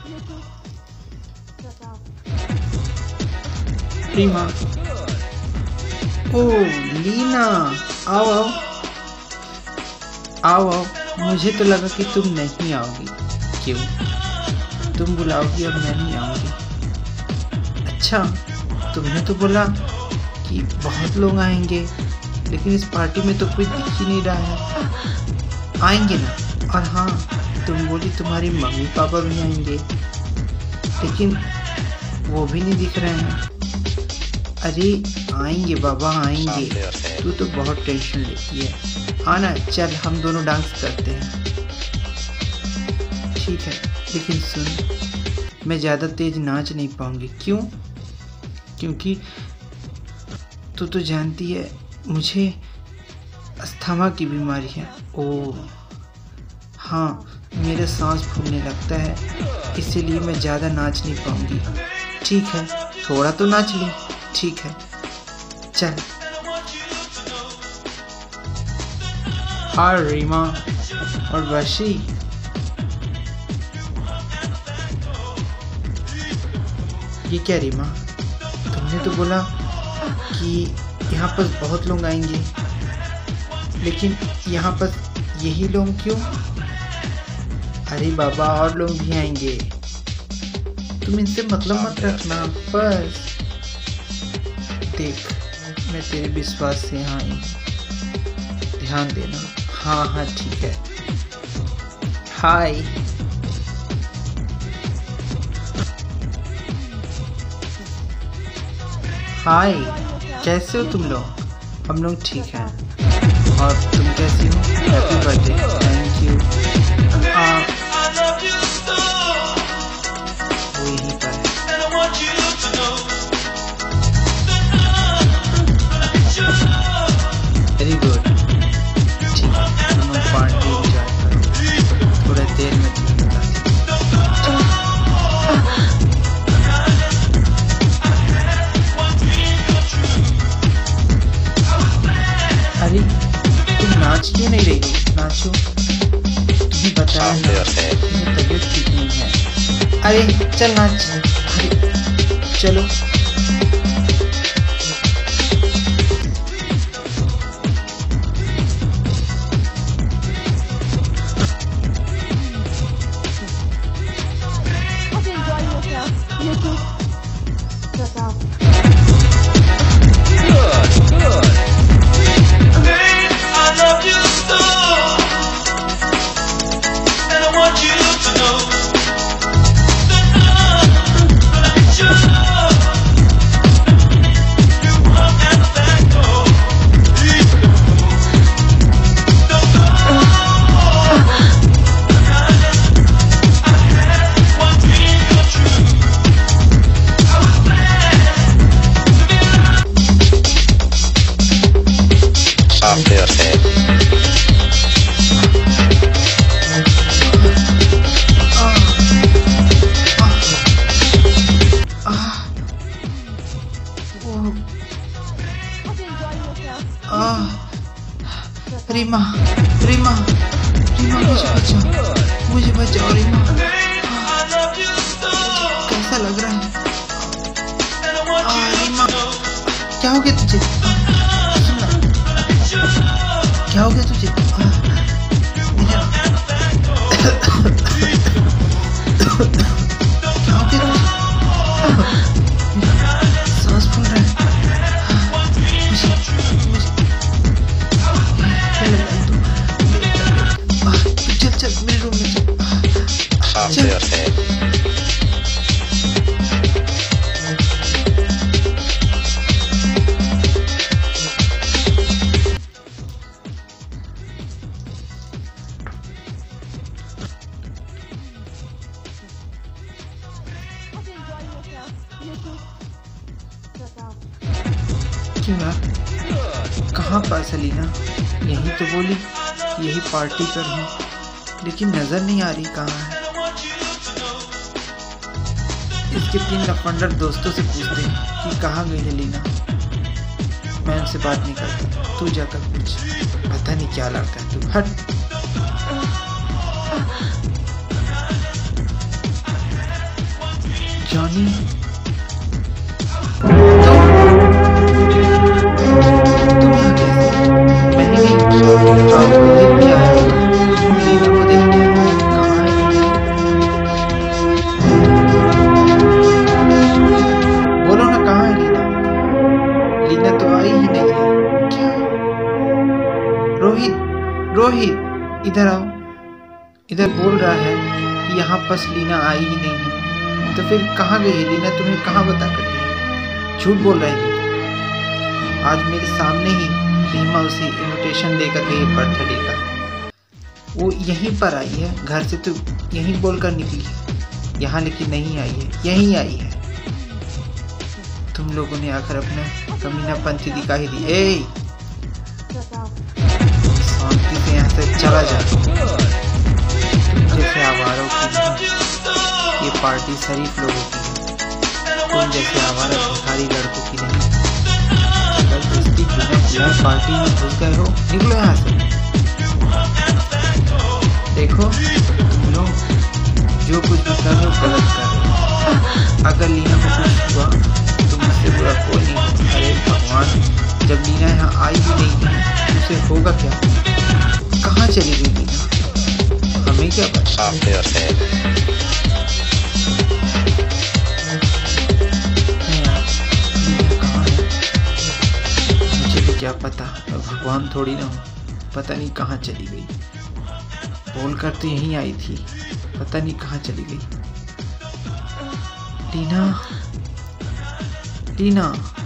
रीमा, ओ लीना, आओ आओ आओ आओ। मुझे तो लगा कि तुम नहीं आओगी। क्यों? तुम बुलाओगी और मैं नहीं आऊंगी? अच्छा, तुमने तो बोला कि बहुत लोग आएंगे, लेकिन इस पार्टी में तो कोई दिख ही नहीं रहा है। आएंगे ना। और हाँ, तुम बोली तुम्हारी मम्मी पापा भी आएंगे, लेकिन वो भी नहीं दिख रहे हैं। अरे आएंगे बाबा, आएंगे। तू तो बहुत टेंशन लेती है। आना, चल हम दोनों डांस करते हैं। ठीक है, लेकिन सुन, मैं ज़्यादा तेज नाच नहीं पाऊंगी। क्यों? क्योंकि तू तो जानती है मुझे अस्थमा की बीमारी है। ओह हाँ, मेरा सांस फूलने लगता है, इसीलिए मैं ज़्यादा नाच नहीं पाऊंगी। ठीक है, थोड़ा तो नाच ले। ठीक है, चल। हाय रीमा और वर्षी। ये क्या रीमा, तुमने तो बोला कि यहाँ पर बहुत लोग आएंगे, लेकिन यहाँ पर यही लोग क्यों? अरे बाबा, और लोग भी आएंगे, तुम इनसे मतलब मत रखना। बस देख, मैं तेरे विश्वास से यहाँ आई, ध्यान देना। हाँ हाँ ठीक है। हाय। हाय, कैसे हो तुम लोग? हम लोग ठीक हैं। और तुम कैसी हो? Happy birthday. Thank you. वो यहीं पर है। Very good. ठीक है, तुम लोग पार्टी एंजॉय करो। थोड़ा देर में तुम्हें बताती हूँ। अरे तुम नाच क्यों नहीं रही हो? नाचो। तुम्हें बताया ना, तुम्हें तबीयत ठीक नहीं है। अरे चल नाच। अरे चलो। रीमा, रीमा, रीमा, मुझे बचाओ रीमा। कैसा लग रहा है? रीमा, क्या हो गया तुझे? क्या हो गया तुझे? क्या हो गया तुझे? सांस फूल रहा है। चल मेरे रूम में चल। क्यों यार, कहाँ पर सलीना? यही तो बोली यही पार्टी पर हूँ, लेकिन नजर नहीं आ रही कहाँ है। इसके 3 लफंडर दोस्तों से पूछते हैं कि कहाँ गई है लीना। मैं उनसे बात नहीं करता, तू जाकर पूछ। पता नहीं क्या लड़का है तू। हट। जॉनी तुम यहाँ कैसे? मैं ही नहीं। रोहित भी आया होगा। लीना को देखते हैं। कहाँ है लीना? बोलो ना, कहाँ है लीना? लीना तो आई ही नहीं है। क्या? रोहित इधर आओ। इधर बोल रहा है कि यहाँ पास लीना आई ही नहीं है। तो फिर कहाँ गई है लीना? तुम्हें कहाँ बता कर गई? झूठ बोल रहा है। आज मेरे सामने ही रीमा उसे इनविटेशन देकर गई बर्थडे का। वो यहीं पर आई है, घर से तो यहीं बोलकर निकली है। यहाँ लेकिन नहीं आई है, यहीं आई है। तुम लोगों ने आकर अपना कमीनापंथी दिखा ही दी। ए शांति से यहाँ से चला जा। तुम जैसे आवारों की ये पार्टी शरीफ लोगों की है। तुम जैसे आवारा भिखारी लड़कों की नहीं। जबरदस्ती बिना पार्टी में घुस गए हो, निकलो यहाँ से। देखो तुम लोग जो कुछ भी कर रहे हो गलत कर रहे हो। अगर लीना को कुछ हुआ तो मुझसे बुरा कोई नहीं। अरे भगवान, जब लीना यहाँ आई ही नहीं है उसे होगा क्या? कहाँ चली गई लीना? हमें क्या पता? मुझे भी क्या पता, भगवान थोड़ी ना हो। पता नहीं कहाँ चली गई। बोलकर तो यहीं आई थी, पता नहीं कहाँ चली गई। लीना, लीना।